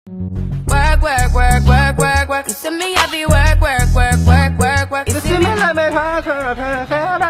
Work, work, work, work, work, work. You see me, I be work, work, work, work, work, work. You see me like me work, work, work, work.